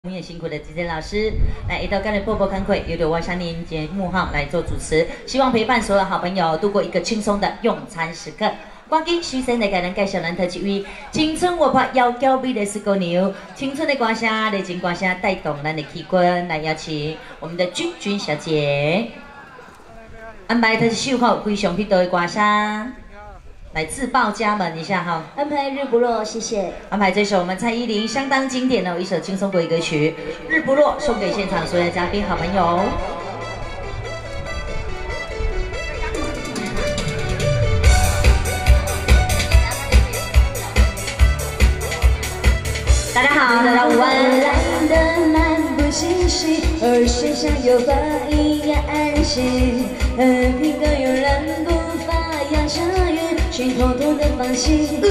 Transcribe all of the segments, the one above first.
我们也辛苦的吉吉老师来一道跟着波波看会，由着我相您节目哈来做主持，希望陪伴所有好朋友度过一个轻松的用餐时刻。赶紧首先来给咱介绍咱头一位青春活泼、窈窕美丽的姑娘，青春的歌声、热情歌声带动咱的气氛，来邀请我们的君君小姐，安排她首吼非常必道的歌声。 来自报家门一下哈， 安排日不落，谢谢。 安排这首我们蔡依林相当经典的一首轻松国语歌曲《日不落》，送给现场所有的嘉宾好朋友。大家好，大家午安。 蓝的漫不经心，而身上有花一样安心，和平的有人步伐压着云。 却偷偷的放弃，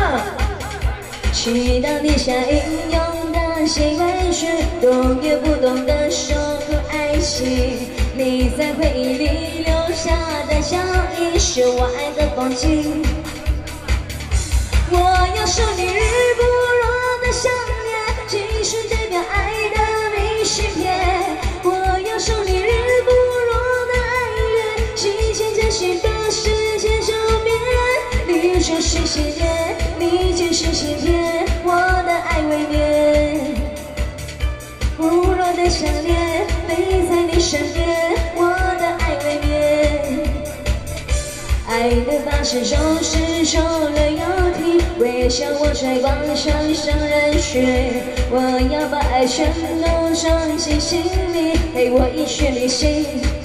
祈祷你像英勇的写文学，懂也不懂得守护爱情。你在回忆里留下的脚印，是我爱的风景。我要守你日不落的想念，继续代表爱的明信片。我要守你日不落的爱恋，细牵着心的世界周边。 你就是信念，你就是信念，我的爱未眠。不落的想念，陪在你身边，我的爱未眠。爱的巴士总是走了又停，微笑我在广场上人群。我要把爱全都装进心里，陪我一起旅行。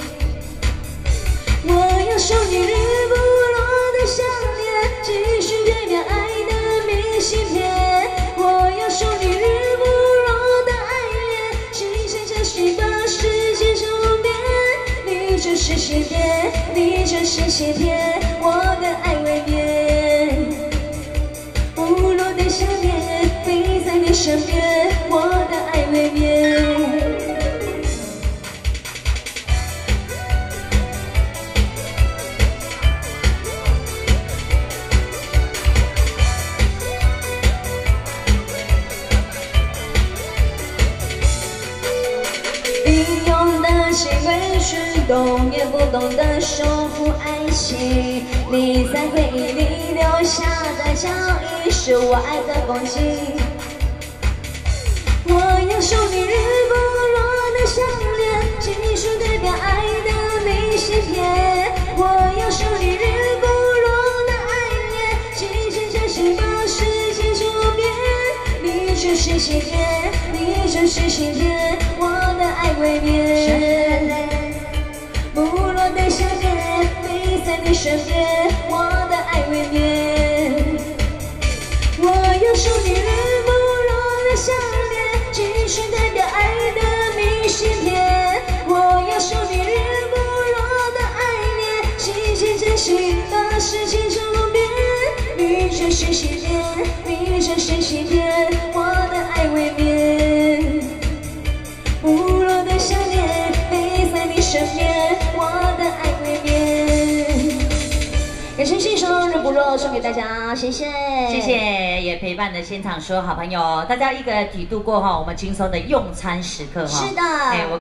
我要守你日不落的想念。 继续代表爱的明信片，我要守你日不落的爱恋，细牵着心的世界周边。你就是信念，你就是信念，我的爱未眠。不落的想念，陪在你身边，我的爱未眠。 谁会是懂也不懂得守护爱情？你在回忆里留下的脚印，是我爱的风景。我要守你日不落的想念，继续代表爱的明信片。我要守你日不落的爱恋，细牵着心把世界周边。你就是信念，你就是信念，我的爱未眠。 不落的想念，陪在你身边，我的爱未眠。我要守你日不落的想念，继续代表爱的明信片。我要守你日不落的爱恋，细牵着心的世界周边。你就是信念，你就是信念，我的爱未眠。不落的想念，陪在你身边。 人生信手日不落，送给大家，谢谢， 谢谢，也陪伴着现场所有好朋友，大家一个体度过哈，我们轻松的用餐时刻哈。 是的，